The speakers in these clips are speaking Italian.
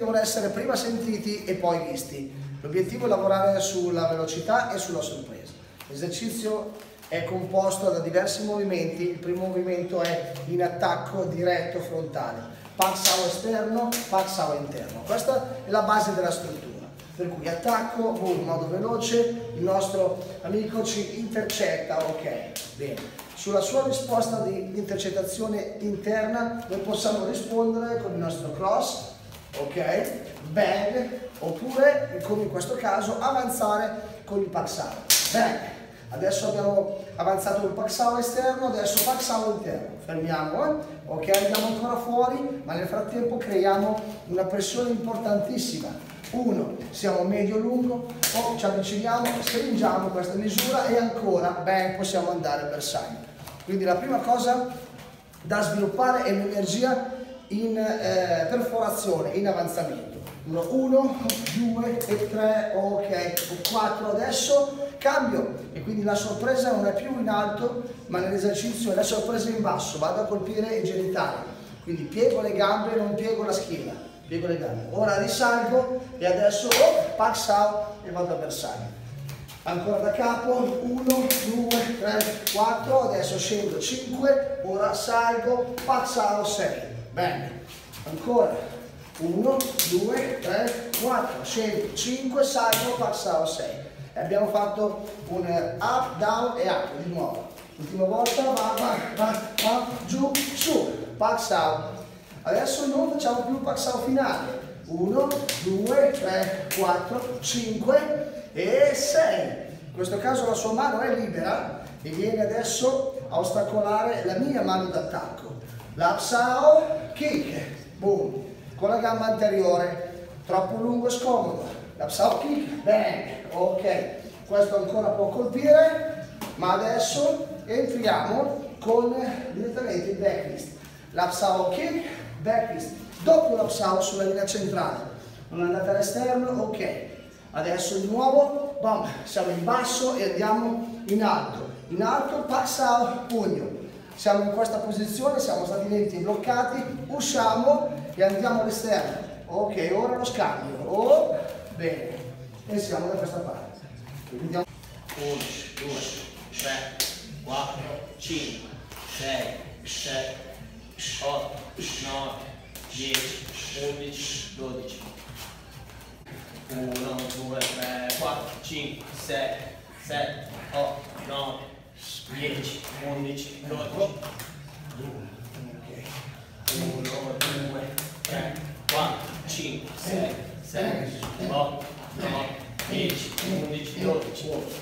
devono essere prima sentiti e poi visti. L'obiettivo è lavorare sulla velocità e sulla sorpresa. L'esercizio è composto da diversi movimenti. Il primo movimento è in attacco diretto frontale, Pak Sao esterno, Pak Sao interno. Questa è la base della struttura, per cui attacco, in modo veloce, il nostro amico ci intercetta, ok, bene. Sulla sua risposta di intercettazione interna noi possiamo rispondere con il nostro cross, ok, bang, oppure come in questo caso avanzare con il Pak Sao, bang. Adesso abbiamo avanzato il Pak Sao esterno, adesso Pak Sao interno, fermiamo, ok, andiamo ancora fuori, ma nel frattempo creiamo una pressione importantissima. 1, siamo medio-lungo, ci avviciniamo, stringiamo questa misura e ancora, bang, possiamo andare al bersaglio. Quindi la prima cosa da sviluppare è l'energia in perforazione, in avanzamento. 1, 2 e 3, ok, 4, adesso cambio e quindi la sorpresa non è più in alto ma nell'esercizio è la sorpresa in basso, vado a colpire i genitali, quindi piego le gambe, non piego la schiena, piego le gambe. Ora risalgo e adesso Pak Sao e vado a bersaglio. Ancora da capo, 1, 2, 3, 4, adesso scendo 5, ora salgo, Pak Sao 6, bene, ancora 1, 2, 3, 4, scendo 5, salgo, Pak Sao 6 e abbiamo fatto un up, down e up, di nuovo, l'ultima volta, va, giù, su, Pak Sao. Adesso non facciamo più il Pak Sao finale, 1, 2, 3, 4, 5 e 6. In questo caso la sua mano è libera e viene adesso a ostacolare la mia mano d'attacco. L'Up Sao, kick, boom, con la gamba anteriore, troppo lungo e scomodo. L'Up Sao, kick, bang, ok. Questo ancora può colpire, ma adesso entriamo con direttamente il backwrist. L'Up Sao, kick, backwrist, doppio Up Sao sulla linea centrale, non andate all'esterno, ok. Adesso di nuovo, bam, siamo in basso e andiamo in alto, Pak Sao, pugno. Siamo in questa posizione, siamo stati lenti e bloccati, usciamo e andiamo all'esterno. Ok, ora lo scambio, oh, bene, e siamo da questa parte. Quindi andiamo. 1, 2, 3, 4, 5, 6, 7, 8, 9, 10, 11, 12. 1, 2, 3, 4, 5, 6, 7, 8, 9, 10, 11, 12. 1, 2, 3, 4, 5, 6, 7, 8, 9, 10, 11, 12.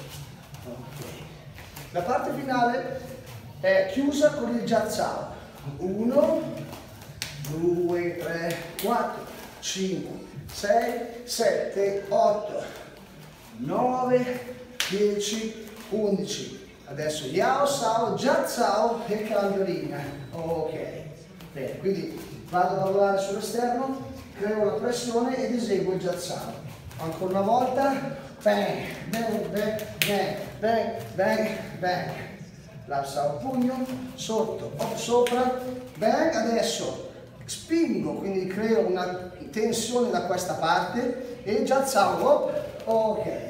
La parte finale è chiusa con il Jat Sao. 1, 2, 3, 4, 5, 6, 7, 8, 9, 10, 11. Adesso Yao Sao, Jat Sao e cambio linea. Ok, bene, quindi vado a lavorare sull'esterno, creo la pressione ed eseguo il Jat Sao. Ancora una volta, bang, bang, bang, bang, bang, bang, bang. L'Up Sao pugno, sotto, up sopra, bang, adesso spingo, quindi creo una tensione da questa parte e Jat Sao, ok.